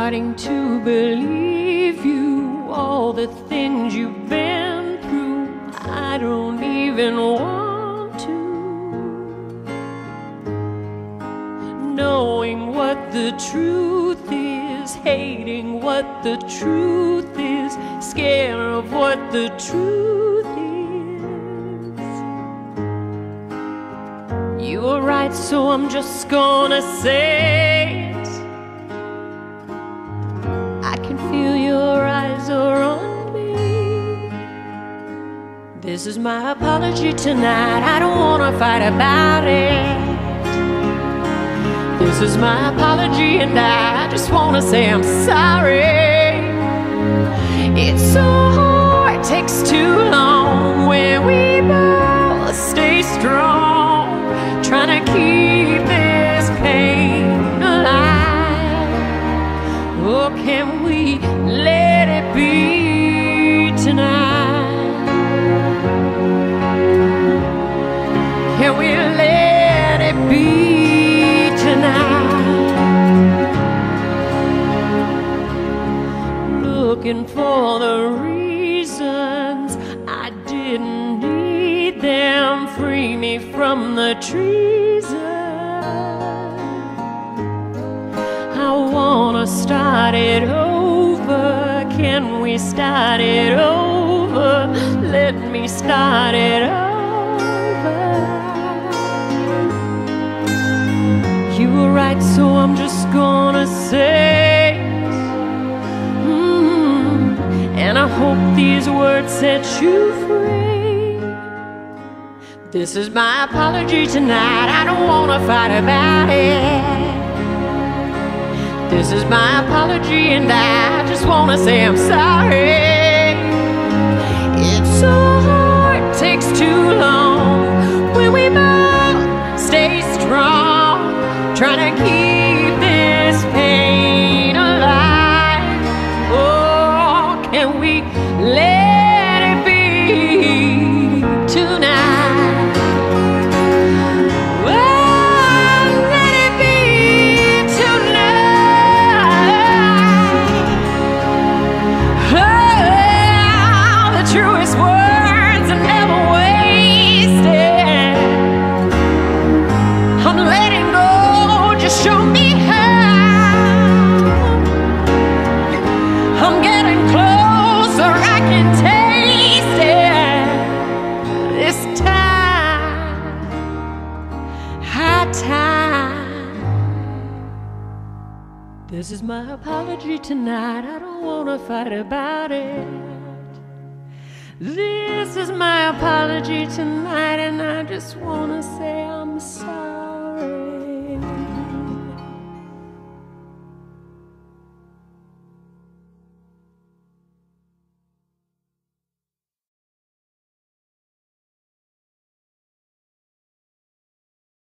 starting to believe you, all the things you've been through. I don't even want to. Knowing what the truth is, hating what the truth is, scared of what the truth is. You were right, so I'm just gonna say it. I can feel your eyes are on me. This is my apology tonight, I don't wanna fight about it. This is my apology and I just wanna say I'm sorry. It's so hard, takes too long when we both stay strong, trying to keep this pain alive. Oh, can we let it be tonight? Can we let it be tonight? Looking for the reasons I didn't need them, free me from the treason. I wanna start it over. Can we start it over? Let me start it over. You were right, so I'm just gonna say it. And I hope these words set you free. This is my apology tonight, I don't wanna fight about it. This is my apology and I just wanna say I'm sorry. It's so hard, takes too long when we both stay strong, trying to keep this pain alive. Oh, can we let it be tonight? Oh, let it be tonight. Oh, the truest words are never wasted. I'm letting go, just show me how. I'm getting closer, I can taste it. This time, high time. This is my apology tonight, I don't wanna fight about it. This is my apology tonight, and I just wanna say I'm sorry.